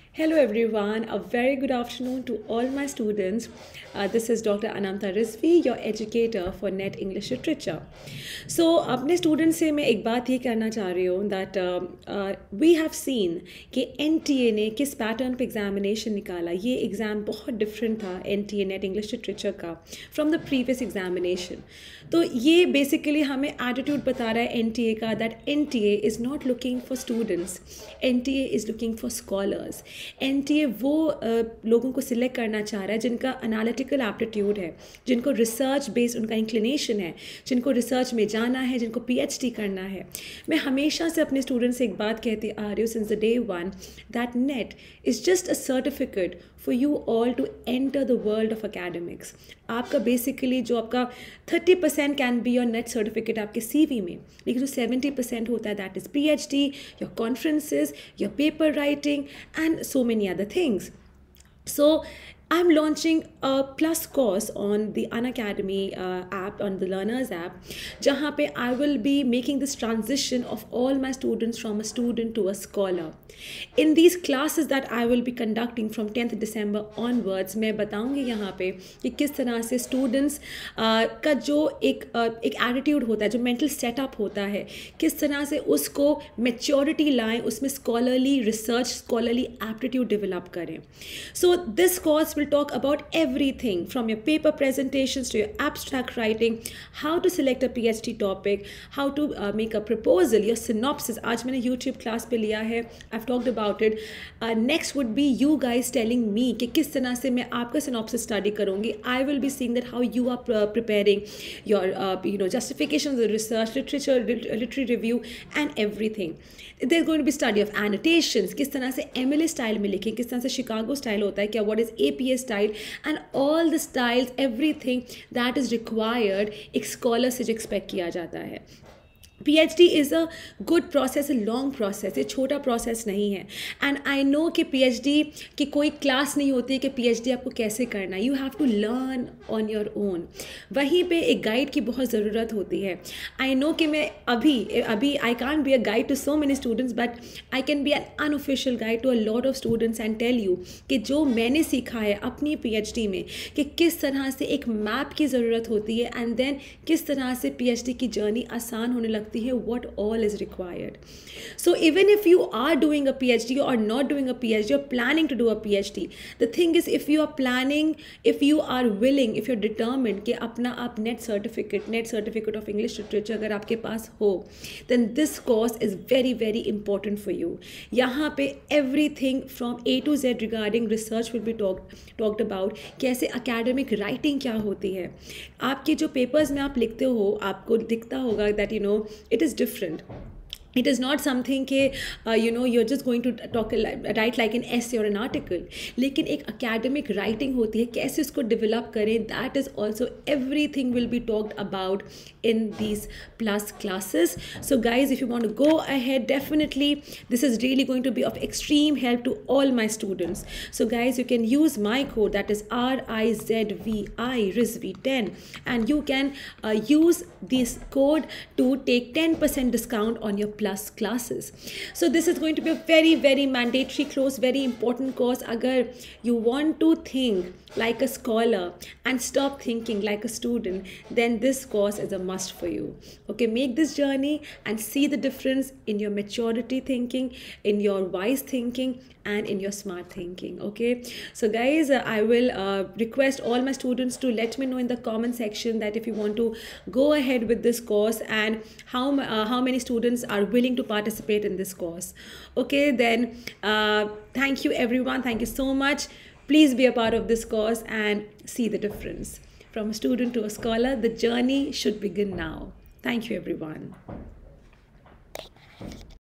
Hello everyone, a very good afternoon to all my students. This is Dr. Anamta Rizvi, your educator for NET English Literature. So अपने students से मैं एक बात ये कहना चाह रही हूँ that we have seen कि NTA ने किस pattern पे examination निकाला. ये exam बहुत different था NTA NET English Literature का from the previous examination. तो ये basically हमें attitude बता रहा है NTA का that NTA is not looking for students, NTA is looking for scholars. NTA वो लोगों को सिलेक्ट करना चाह रहा है जिनका एनालिटिकल एप्टीट्यूड है, जिनको रिसर्च बेस्ड उनका इंक्लिनेशन है, जिनको रिसर्च में जाना है, जिनको PhD करना है. मैं हमेशा से अपने स्टूडेंट्स से एक बात कहती आ रही हूँ since the day one that NET is just a certificate for you all to enter the world of academics. आपका बेसिकली जो आपका 30% can be your NET certificate आपके CV में, लेकिन जो 70% होता है that is PhD, your conferences, your paper writing and so many other things. So I'm launching a plus course on the Unacademy app, on the Learners app, जहाँ पे I will be making this transition of all my students from a student to a scholar. In these classes that I will be conducting from 10th December onwards, मैं बताऊँगी यहाँ पे कि किस तरह से students का जो एक attitude होता है, जो mental setup होता है, किस तरह से उसको maturity लाएं, उसमें scholarly research, scholarly aptitude develop करें. So this course will talk about everything from your paper presentations to your abstract writing, how to select a PhD topic, how to make a proposal, your synopsis. आज मैंने YouTube class पे लिया है, I've talked about it. Next would be you guys telling me कि किस तरह से मैं आपका synopsis study करूँगी. I will be seeing that how you are preparing your justification of the research, literature, literary review and everything. There's going to be study of annotations, किस तरह से MLA style में लिखें, किस तरह से Chicago style होता है क्या, what is APA style, and all the styles, everything that is required एक scholar से जो expect किया जाता है. PhD is a good process, a long process. ये छोटा process नहीं है. And I know कि PhD की कोई class नहीं होती है कि PhD आपको कैसे करना है. You have to learn on your own. वहीं पे एक guide की बहुत ज़रूरत होती है. I know कि मैं अभी I can't be a guide to so many students, but I can be an unofficial guide to a lot of students and tell you कि जो मैंने सीखा है अपनी PhD में कि किस तरह से एक map की ज़रूरत होती है and then किस तरह से PhD की journey आसान होने लगती है, what all is required. So even if you are doing a PhD or not doing a PhD, you're planning to do a PhD, the thing is if you are planning, if you are willing, if you're determined कि अपना आप net certificate of English literature अगर आपके पास हो, then this course is very very important for you. यहाँ पे everything from A to Z regarding research will be talked about. कैसे academic writing क्या होती है, आपके जो papers में आप लिखते हो आपको दिखता होगा that you know it is different. It is not something कि you're just going to write like an essay or an article. लेकिन एक academic writing होती है, कैसे उसको develop करें, that is also everything will be talked about in these plus classes. So guys, if you want to go ahead, definitely this is really going to be of extreme help to all my students. So guys, you can use my code, that is RIZVI10, and you can use this code to take 10% discount on your plus classes. So this is going to be a very very mandatory course, very important course. Agar you want to think like a scholar and stop thinking like a student, then this course is a must for you. Okay, make this journey and see the difference in your maturity thinking, in your wise thinking and in your smart thinking. Okay, so guys, I will request all my students to let me know in the comment section that if you want to go ahead with this course and how many students are willing to participate in this course. Okay, then thank you everyone, thank you so much. Please be a part of this course and see the difference. From a student to a scholar, the journey should begin now. Thank you everyone.